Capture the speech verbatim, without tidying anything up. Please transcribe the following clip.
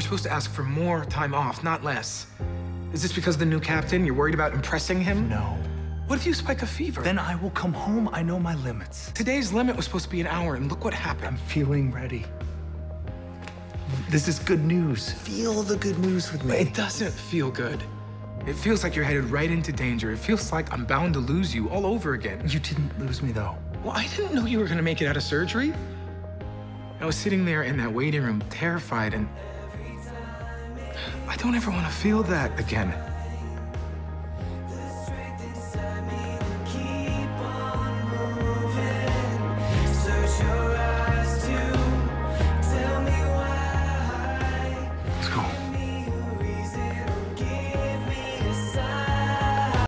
were supposed to ask for more time off, not less. Is this because of the new captain? You're worried about impressing him? No. What if you spike a fever? Then I will come home. I know my limits. Today's limit was supposed to be an hour, and look what happened. I'm feeling ready. This is good news. Feel the good news with me. It doesn't feel good. It feels like you're headed right into danger. It feels like I'm bound to lose you all over again. You didn't lose me, though. Well, I didn't know you were gonna make it out of surgery. I was sitting there in that waiting room, terrified, and I don't ever want to feel that again.